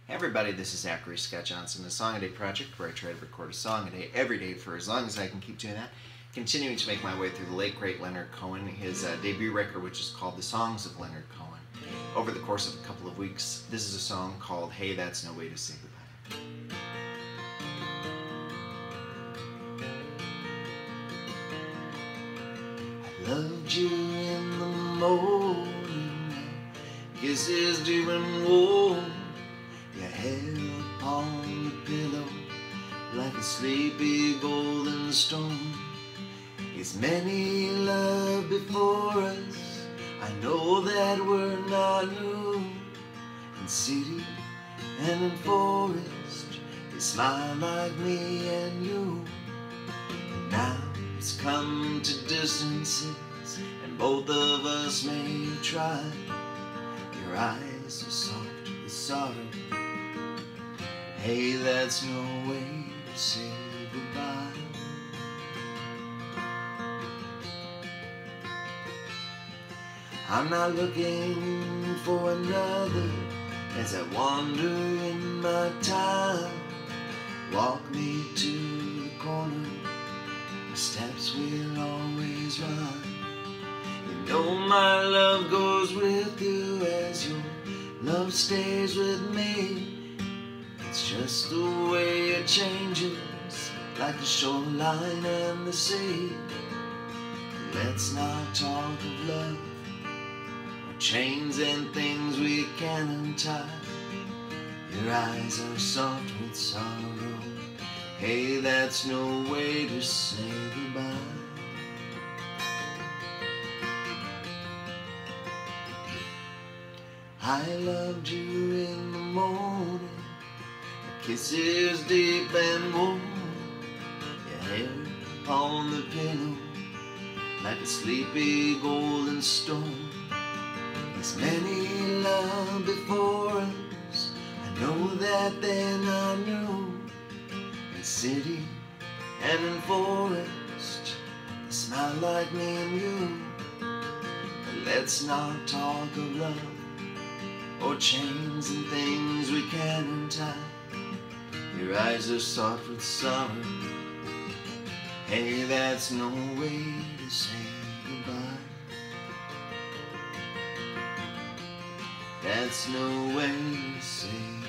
Hey everybody, this is Zachary Scot, the Song a Day Project, where I try to record a song a day every day for as long as I can keep doing that. Continuing to make my way through the late great Leonard Cohen, his debut record, which is called The Songs of Leonard Cohen. Over the course of a couple of weeks, this is a song called Hey, That's No Way to Say Goodbye. I loved you in the morning, kisses deep and warm, your head upon the pillow like a sleepy golden storm. It's many love before us, I know that we're not new. In city and in forest, they smile like me and you. And now it's come to distances, and both of us may try. Your eyes are soft with sorrow. Hey, that's no way to say goodbye. I'm not looking for another as I wander in my time. Walk me to the corner, my steps will always run. You know my love goes with you as your love stays with me. It's just the way it changes, like the shoreline and the sea. Let's not talk of love, or chains and things we can't untie. Your eyes are soft with sorrow. Hey, that's no way to say goodbye. I loved you in the morning, kisses deep and warm, your hair upon the pillow like a sleepy golden storm. There's many love before us, I know that then I knew. In city and in forest, they smile like me and you. But let's not talk of love, or chains and things we can't untie. Your eyes are soft with sorrow. Hey, that's no way to say goodbye. That's no way to say